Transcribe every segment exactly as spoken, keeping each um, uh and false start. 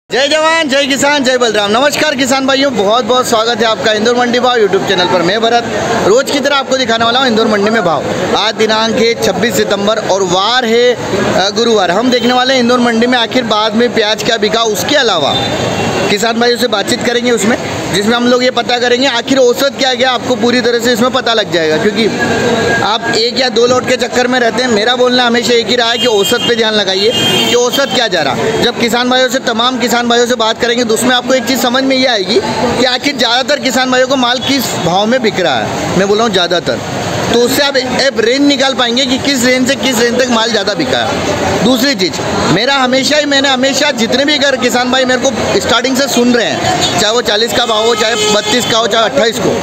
जय जवान जय किसान जय बलराम। नमस्कार किसान भाइयों, बहुत बहुत स्वागत है आपका इंदौर मंडी भाव यूट्यूब चैनल पर। मैं भरत रोज की तरह आपको दिखाने वाला हूँ इंदौर मंडी में भाव। आज दिनांक है छब्बीस सितंबर और वार है गुरुवार। हम देखने वाले हैं इंदौर मंडी में आखिर बाद में प्याज क्या बिका। उसके अलावा किसान भाइयों से बातचीत करेंगे उसमें, जिसमें हम लोग ये पता करेंगे आखिर औसत क्या गया। आपको पूरी तरह से इसमें पता लग जाएगा, क्योंकि आप एक या दो लोट के चक्कर में रहते हैं। मेरा बोलना हमेशा एक ही रहा है कि औसत पे ध्यान लगाइए कि औसत क्या जा रहा। जब किसान भाइयों से तमाम किसान भाइयों से बात करेंगे तो उसमें आपको एक चीज़ समझ में ये आएगी कि आखिर ज़्यादातर किसान भाइयों को माल किस भाव में बिक रहा है। मैं बोल रहा हूँ ज़्यादातर, तो उससे आप एक रेंज निकाल पाएंगे कि किस रेंज से किस रेंज तक माल ज़्यादा बिका है। दूसरी चीज़, मेरा हमेशा ही मैंने हमेशा जितने भी अगर किसान भाई मेरे को स्टार्टिंग से सुन रहे हैं, चाहे वो चालीस का भाव हो, चाहे बत्तीस का हो, चाहे अट्ठाईस को,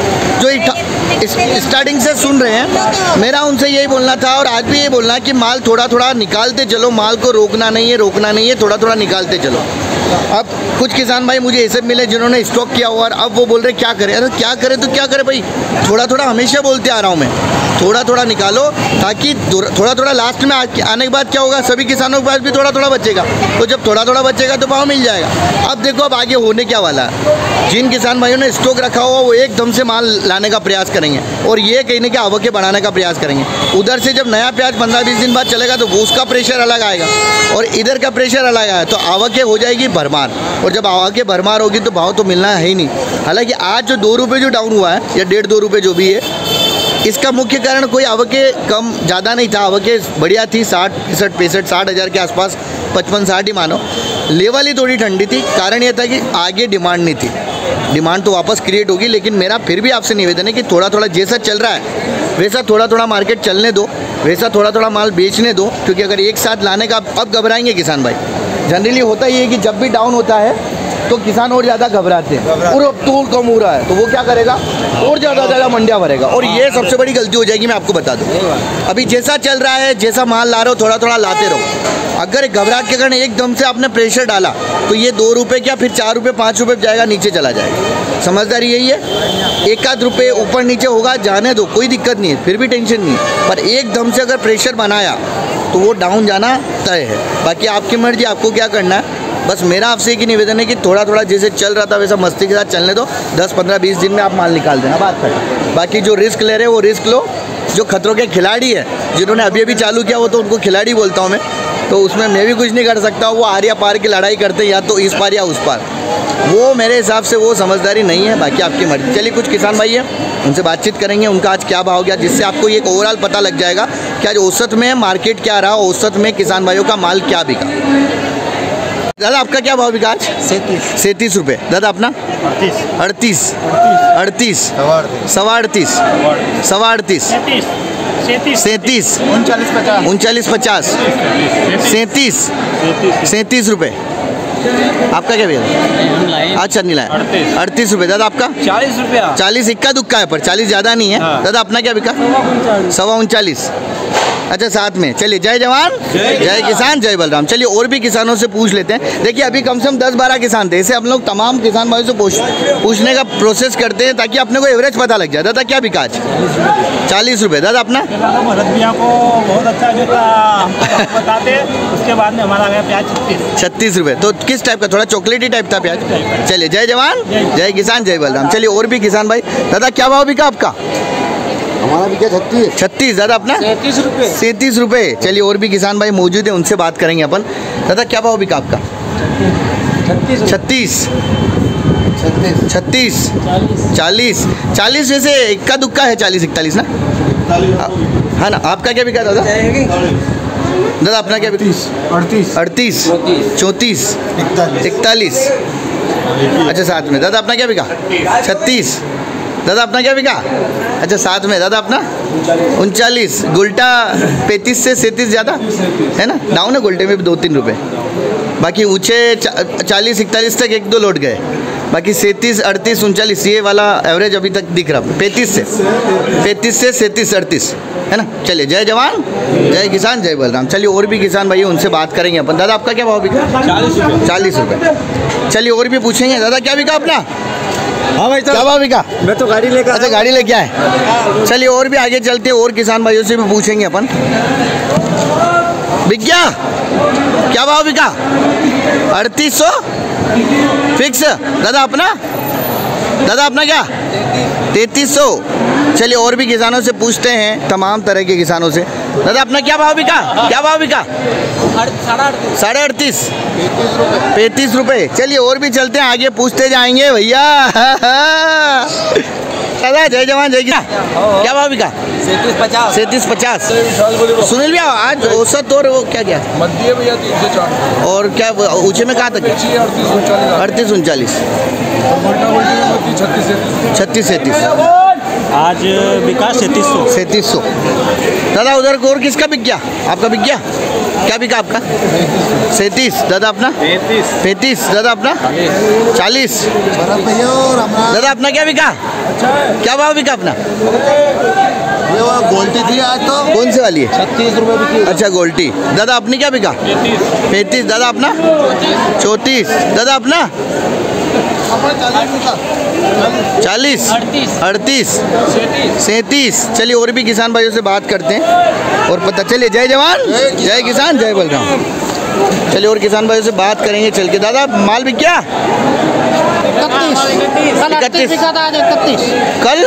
जो स्टार्टिंग से सुन रहे हैं, मेरा उनसे यही बोलना था और आज भी यही बोलना कि माल थोड़ा थोड़ा निकालते चलो। माल को रोकना नहीं है, रोकना नहीं है, थोड़ा थोड़ा निकालते चलो। अब कुछ किसान भाई मुझे ऐसे मिले जिन्होंने स्टॉक किया हुआ और अब वो बोल रहे क्या करें। अरे क्या करें तो क्या करें भाई, थोड़ा थोड़ा हमेशा बोलते आ रहा हूँ मैं, थोड़ा थोड़ा निकालो, ताकि थोड़ा थोड़ा लास्ट में आने के बाद क्या होगा, सभी किसानों के पास भी थोड़ा थोड़ा बचेगा। तो जब थोड़ा थोड़ा बचेगा तो भाव मिल जाएगा। अब देखो अब आगे होने क्या वाला है। जिन किसान भाइयों ने स्टॉक रखा हुआ वो एकदम से माल लाने का प्रयास करेंगे और ये कहीं ना कहीं आवकें बढ़ाने का प्रयास करेंगे। उधर से जब नया प्याज पंद्रह बीस दिन बाद चलेगा तो वो उसका प्रेशर अलग आएगा और इधर का प्रेशर अलग आएगा, तो आवकें हो जाएगी भरमार। और जब आवकें भरमार होगी तो भाव तो मिलना है ही नहीं। हालांकि आज जो दो रुपये जो डाउन हुआ है या डेढ़ दो रुपये जो भी है, इसका मुख्य कारण कोई आवकें कम ज़्यादा नहीं था। आवकें बढ़िया थी, साठ पैंसठ पैंसठ साठ हज़ार के आसपास, पचपन साठ ही मानो। लेवल ही थोड़ी ठंडी थी। कारण यह था कि आगे डिमांड नहीं थी। डिमांड तो वापस क्रिएट होगी, लेकिन मेरा फिर भी आपसे निवेदन है कि थोड़ा थोड़ा जैसा चल रहा है वैसा थोड़ा थोड़ा मार्केट चलने दो, वैसा थोड़ा थोड़ा माल बेचने दो। क्योंकि अगर एक साथ लाने का अब घबराएंगे किसान भाई। जनरली होता ही है कि जब भी डाउन होता है तो किसान और ज़्यादा घबराते हैं, और अब तूल कम हो रहा है तो वो क्या करेगा, और ज़्यादा ज़्यादा मंडियाँ भरेगा। और ये सबसे बड़ी गलती हो जाएगी, मैं आपको बता दूँ। अभी जैसा चल रहा है, जैसा माल ला रहे हो, थोड़ा थोड़ा लाते रहो। अगर घबराहट के कारण एकदम से आपने प्रेशर डाला तो ये दो रुपये क्या फिर चार रुपये पाँच रुपये जाएगा, नीचे चला जाएगा। समझदारी यही है, एक आध रुपये ऊपर नीचे होगा, जाने दो, कोई दिक्कत नहीं है, फिर भी टेंशन नहीं है। पर एकदम से अगर प्रेशर बनाया तो वो डाउन जाना तय है। बाकी आपकी मर्जी, आपको क्या करना है। बस मेरा आपसे एक ही निवेदन है कि थोड़ा थोड़ा जैसे चल रहा था वैसा मस्ती के साथ चलने दो। दस पंद्रह बीस दिन में आप माल निकाल देना, बात करें। बाकी जो रिस्क ले रहे हैं वो रिस्क लो। जो खतरों के खिलाड़ी है, जिन्होंने अभी अभी चालू किया, वो तो उनको खिलाड़ी बोलता हूँ मैं, तो उसमें मैं भी कुछ नहीं कर सकता। वो आर या पार की लड़ाई करते हैं, या तो इस पार या उस पार। वो मेरे हिसाब से वो समझदारी नहीं है। बाकी आपकी मर्जी। चलिए कुछ किसान भाई हैं, उनसे बातचीत करेंगे, उनका आज क्या भाव गया, जिससे आपको एक ओवरऑल पता लग जाएगा कि आज औसत में मार्केट क्या रहा, औसत में किसान भाइयों का माल क्या बिका। दादा आपका क्या भाव बिका आज? सैंतीस सैंतीस रुपये। दादा अपना अड़तीस अड़तीस सवा अड़तीस सवा अड़तीस सैंतीस उनचालीस पचास उनचालीस पचास सैंतीस सैंतीस रुपये। आपका क्या भैया? अच्छा नहीं लाया, अड़तीस रुपये। दादा आपका चालीस रुपया। चालीस इक्का दुक्का है, पर चालीस ज़्यादा नहीं है। हाँ। दादा अपना क्या बिका? सवा उनचालीस। अच्छा साथ में। चलिए जय जवान जय किसान जय बलराम। चलिए और भी किसानों से पूछ लेते हैं। देखिए अभी कम से कम दस बारह किसान थे, ऐसे हम लोग तमाम किसान भाइयों से पूछ पूछने का प्रोसेस करते हैं ताकि अपने को एवरेज पता लग जाए। दादा क्या बिका आज? चालीस रुपये। दादा अपना? भरत भैया को बहुत अच्छा जूता बताते, उसके बाद में हमारा गया प्याज छत्तीस छत्तीस रुपये। तो किस टाइप का? थोड़ा चॉकलेटी टाइप था प्याज। चलिए जय जवान जय किसान जय बलराम। चलिए और भी किसान भाई। दादा क्या भाव बिका आपका? हमारा भी क्या छत्तीस छत्तीस। दादा अपना? सैंतीस रुपये सैंतीस रुपये। चलिए और भी किसान भाई मौजूद है, उनसे बात करेंगे अपन। दादा क्या भाव बिका आपका? छत्तीस छत्तीस छत्तीस छत्तीस चालीस चालीस वैसे इक्का दुक्का है, चालीस इकतालीस ना, है ना। आपका क्या बिका दादा? दादा अपना क्या बिका? अड़तीस अड़तीस चौंतीस इकतालीस। अच्छा साथ में। दादा अपना क्या बिका? छत्तीस। दादा अपना क्या बिका? अच्छा साथ में। दादा अपना? उनचालीस। गुल्टा पैंतीस से सैंतीस ज़्यादा है ना, डाउन है गुल्टे में भी दो तीन रुपये। बाकी ऊँचे चालीस इकतालीस तक एक दो लौट गए। बाकी सैंतीस अड़तीस उनचालीस ये वाला एवरेज अभी तक दिख रहा। पैंतीस से पैंतीस से सैंतीस अड़तीस है ना। चलिए जय जवान जय किसान जय बलराम। चलिए और भी किसान भाई उनसे बात करेंगे अपन। दादा आपका क्या भाव बिका? चालीस रुपये चालीस रुपये। चलिए और भी पूछेंगे। दादा क्या बिका अपना? हाँ भाई क्या भाव बिका? मैं तो गाड़ी लेकर। अच्छा गाड़ी लेके आए। चलिए और भी आगे चलते हैं, और किसान भाइयों से भी पूछेंगे अपन। बिक गया? क्या भाव बिका? अड़तीस सौ फिक्स दादा अपना दादा अपना क्या तैतीस सौ। चलिए और भी किसानों से पूछते हैं, तमाम तरह के किसानों से। दादा अपना क्या भाव बिका, क्या भाव बिका? साढ़े अड़तीस पैंतीस रुपये। चलिए और भी चलते हैं, आगे पूछते जाएंगे भैया। दादा जय जवान जय किसान, क्या भाव बिका? सैंतीस पचास सैंतीस पचास। सुनील भैया आज औसत और वो क्या क्या मध्य भैया तीन सौ चार और क्या ऊंचे में कहाँ तक? अड़तीस उनचालीस छत्तीस सैंतीस। आज विकास सैंतीस सौ सैंतीस सौ। दादा उधर और किसका बिक गया? आपका बिक गया? क्या बिका आपका? सैंतीस। दादा अपना पैंतीस पैंतीस। दादा अपना चालीस। दादा अपना क्या बिका? क्या भाव बिका अपना? ये वो गोल्टी थी आज तो कौन से वाली है? छत्तीस रुपए बिकी। अच्छा गोल्टी। दादा अपनी क्या बिका? पैंतीस। दादा अपना चौंतीस। दादा अपना चालीस अड़तीस सैंतीस। चलिए और भी किसान भाइयों से बात करते हैं और पता चलिए। जय जवान जय किसान जय बलराम। चलिए और किसान भाइयों से बात करेंगे चल के। दादा माल बिक गया? इकतीस कल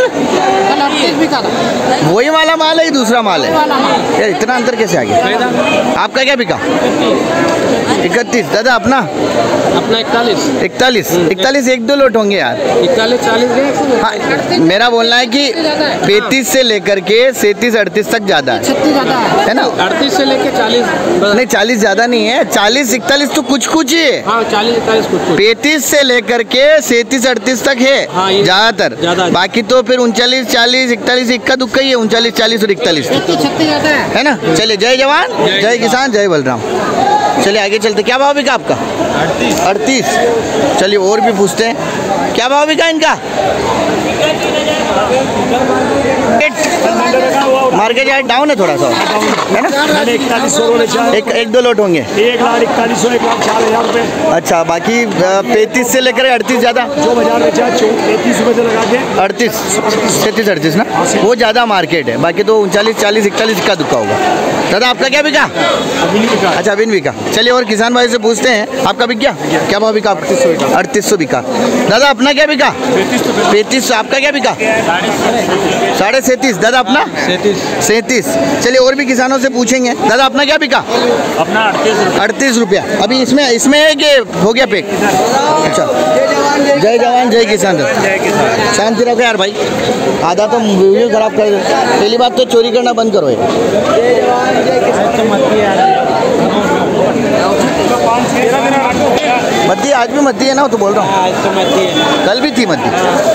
वही वाला माल है ही दूसरा माल है यार, इतना अंतर कैसे आ गया? आपका क्या बिका? इकतीस। दादा अपना अपना इकतालीस इकतालीस इकतालीस एक दो लोट होंगे यार। इकतालीस चालीस हाँ, मेरा बोलना है कि पैंतीस से लेकर के सैंतीस अड़तीस तक ज़्यादा है, है ना? अड़तीस से लेके चालीस नहीं चालीस ज़्यादा नहीं है, चालीस इकतालीस तो कुछ कुछ ही है। हाँ चालीस इकतालीस कुछ कुछ। पैंतीस से लेकर के सैंतीस अड़तीस तक है हाँ, ये ज़्यादातर। ज़्यादा। बाकी तो फिर उनचालीस चालीस इकतालीस इक्का दुक्का ही है, उनचालीस चालीस और इकतालीस है ना। चलिए जय जवान जय किसान जय बलराम। चलिए आगे चलते। क्या भाव बिका आपका? अड़तीस अड़तीस। चलिए और भी पूछते हैं, क्या भाव बिका इनका? मार्केट यार डाउन है थोड़ा सा, है ना? इकतालीस सौ एक एक दो लोट होंगे। एक लाख इकतालीस सौ एक लाख चार हजार रुपये अच्छा बाकी पैंतीस से लेकर अड़तीस ज़्यादा। जो बाजार में चाहे पैंतीस रुपये से लगा के अड़तीस सैंतीस अड़तीस ना वो ज़्यादा मार्केट है, बाकी तो उनचालीस चालीस इकतालीस का दुक्का होगा। दादा आपका क्या बिका? अभी नहीं बिका। अच्छा अभी नहीं बिका। चलिए और किसान भाई से पूछते हैं, आपका बिक गया? क्या भाव बिका? अड़तीस सौ बिका। दादा अपना क्या बिका? पैंतीस सौ। आपका क्या बिका? साढ़े सैंतीस। दादा अपना सैंतीस। चलिए और भी किसानों से पूछेंगे। दादा अपना क्या बिका? अपना अड़तीस अड़तीस रुपया। अभी इसमें इसमें है कि हो गया पैक? अच्छा जय जवान जय किसान। शांति रखो यार भाई, आधा तो वीडियो खराब कर दे। पहली बात तो चोरी करना बंद करो। मद्दी आज भी मद्दी है ना, तो बोल रहा हूँ कल भी थी मद्दी।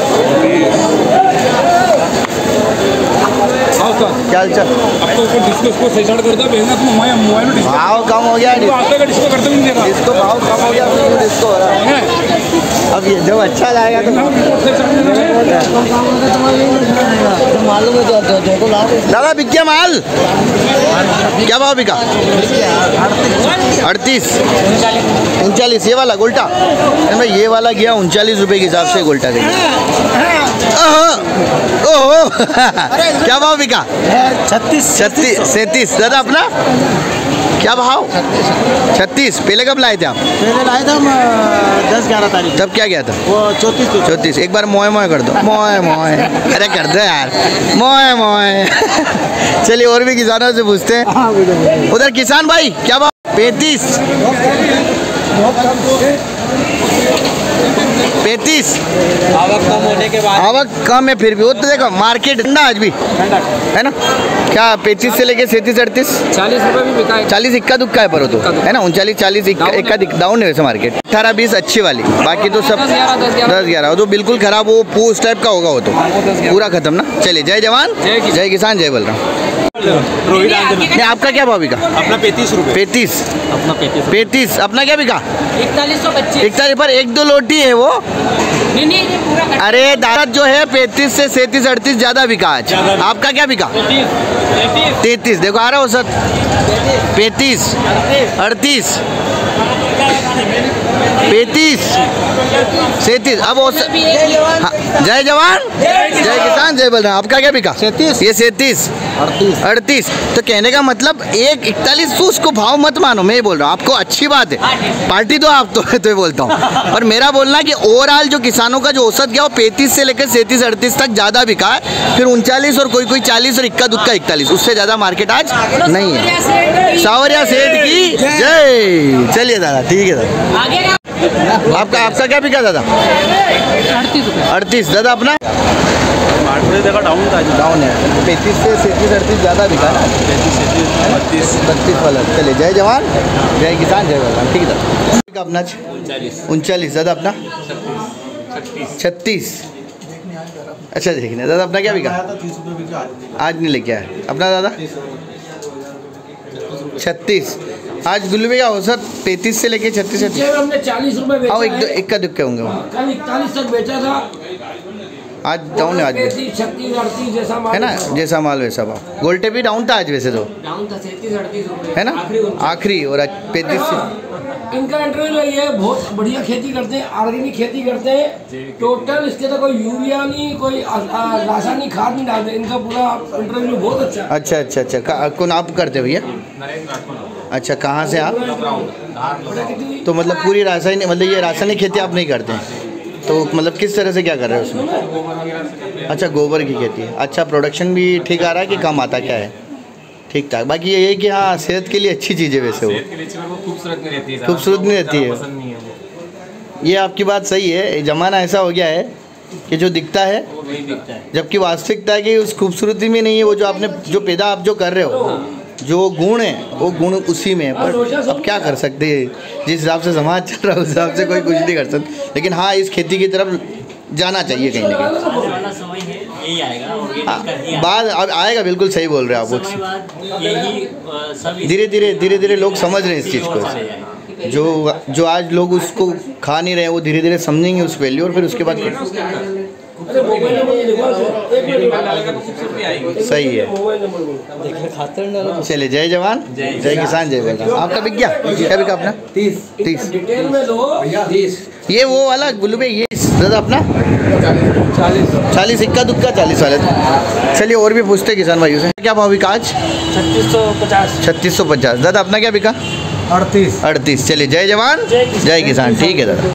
क्या हाल चाल? अब तो ऊपर डिस्को इसको सही साइड कर दो, भेजना तुम मोबाइल मोबाइल में डिस्को भाव कम हो गया। आते का डिस्को करते नहीं दे रहा। इसको भाव कम हो गया, डिस्को हो रहा है। अब ये जब अच्छा जाएगा तो मालूम है। तो दादा बिक गया माल? क्या भाव बिका? अड़तीस उनचालीस। ये वाला गोल्टा भाई, ये वाला गया उनचालीस रुपए के हिसाब से गोल्टा गया। ओहो क्या भाव बिका? छत्तीस छत्तीस सैंतीस। दादा अपना क्या भाव? छत्तीस। पहले कब लाए थे आप? पहले लाए थे हम दस ग्यारह तारीख। तब क्या गया था? वो चौंतीस चौंतीस। एक बार मोए मोए कर दो, मोए मोए। अरे कर दो यार मोए मोए। चलिए और भी किसानों से पूछते हैं। उधर किसान भाई क्या भाव? पैंतीस पैंतीस। आवक कम होने के बाद आवक कम है फिर भी वो तो देखो मार्केट ठंडा आज भी है ना। क्या पैंतीस से लेके सैंतीस अड़तीस चालीस रुपए भी बिका है। चालीस इक्का दुक्का है पर तो है ना। उनचालीस चालीस इक्का डाउन है वैसे मार्केट। अठारह बीस अच्छी वाली, बाकी तो सब दस ग्यारह तो बिल्कुल खराब, वो पूछ टाइप का होगा वो तो पूरा खत्म ना। चलिए जय जवान जय किसान जय बलराम। नहीं आपका क्या भाव बिका? अपना पैंतीस रुपये पैंतीस अपना पैंतीस पैंतीस। अपना क्या बिका? इकतालीस सौ पच्चीस। इकतालीस पर एक दो लोटी है वो। नहीं नहीं पूरा अरे दादा जो है पैंतीस से सैंतीस अड़तीस ज्यादा बिका आज। आपका क्या बिका? तैतीस। देखो आ रहा हो सर, पैंतीस अड़तीस पैंतीस सैंतीस। अब औसत हाँ, जय जवान जय किसान जय बलराम। आपका क्या बिका? सैंतीस। ये सैंतीस अड़तीस। अड़तीस। तो कहने का मतलब एक इकतालीस तो उसको भाव मत मानो, मैं ये बोल रहा हूँ आपको अच्छी बात है, पार्टी तो आप तो, तो ये बोलता हूँ। और मेरा बोलना कि ओवरऑल जो किसानों का जो औसत गया वो पैंतीस से लेकर सैंतीस अड़तीस तक ज़्यादा बिका है, फिर उनचालीस और कोई कोई चालीस और इक्का दुक्का इकतालीस, उससे ज़्यादा मार्केट आज नहीं है। सावरिया सेठ की जय। चलिए दादा ठीक है दादा। आगे आपका आपका क्या बिका दादा? अड़तीस रुपये। अड़तीस। दादा अपना डाउन था डाउन है, पैंतीस से सैंतीस अड़तीस ज़्यादा बिका ना, बत्तीस बत्तीस वाला। चलिए जय जवान जय किसान जय बलराम। ठीक है दादा। अपना उनचालीस। दादा अपना छत्तीस। अच्छा देखने दादा अपना क्या बिका? आज नहीं लेके आया अपना दादा छत्तीस। आज गुल्लू का औसत पैंतीस से लेके छत्तीस हमने चालीस रुपए बेचा हाँ एक दो है। इक्का दुक्के होंगे वो। कल इकतालीस तक बेचा था, आज डाउन है आज भी। पैंतीस छत्तीस अड़तीस जैसा माल है ना, जैसा माल वैसा भाव। गोल्टे भी डाउन था आज वैसे तो, डाउन था सैंतीस अड़तीस रुपये है ना आखिरी, और आज पैंतीस से। इनका इंटरव्यू है, ये बहुत बढ़िया खेती करते हैं, ऑर्गेनिक खेती करते हैं। टोटल इसके तो कोई यूरिया नहीं, कोई आ- आ- रासायनिक खाद नहीं डालते। इनका पूरा इंटरव्यू बहुत अच्छा है। अच्छा अच्छा अच्छा का- कौन आप करते हो भैया? अच्छा कहाँ से आप? तो मतलब पूरी रासायनिक, मतलब ये रासायनिक खेती आप नहीं करते हैं तो मतलब किस तरह से क्या कर रहे हो उसमें? अच्छा गोबर की खेती है। अच्छा प्रोडक्शन भी ठीक आ रहा है कि कम आता क्या है? ठीक ठाक। बाकी ये है कि हाँ सेहत के लिए अच्छी चीज़ है वैसे, वो खूबसूरत नहीं रहती है, खूबसूरत नहीं रहती है। पसंद नहीं है वो। ये आपकी बात सही है। ज़माना ऐसा हो गया है कि जो दिखता है वो वही दिखता है। जबकि वास्तविकता है कि उस खूबसूरती में नहीं है, वो जो आपने जो पैदा आप जो कर रहे हो, जो गुण है वो गुण उसी में है। पर अब क्या कर सकते हैं, जिस हिसाब से समाज चल रहा है उस हिसाब से कोई कुछ नहीं कर सकता। लेकिन हाँ इस खेती की तरफ जाना चाहिए कहीं ना कहीं। आने वाला समय है यही आएगा, ऑर्गेनिक हाँ, कर दिया बाद अब आएगा, बिल्कुल सही बोल रहे हो समय आप। बाद यही अ, सब इस- धीरे धीरे धीरे धीरे लोग समझ रहे हैं इस चीज़ और को। चले जाएंगे। जो जो आज लोग उसको खा नहीं रहे वो धीरे धीरे समझेंगे उस वैल्यू, और फिर उसके बाद अरे मोबाइल नंबर ये लिखवा दो, एक मिनट सही है। मोबाइल नंबर बोलो। चलिए जय जवान जय किसान जय बलराम। आपका बिक गया? क्या बिका अपना? तीस तीस। डिटेल में लो। ये वो वाला गुल्लू भाई, ये दादा अपना चालीस इक्का दुक्का चालीस वाले। चलिए और भी पूछते किसान भाइयों से, क्या भाव बिका आज? छत्तीस सौ पचास। छत्तीस सौ पचास। दादा अपना क्या बिका? अड़तीस। अड़तीस। चलिए जय जवान जय किसान। ठीक है दादा।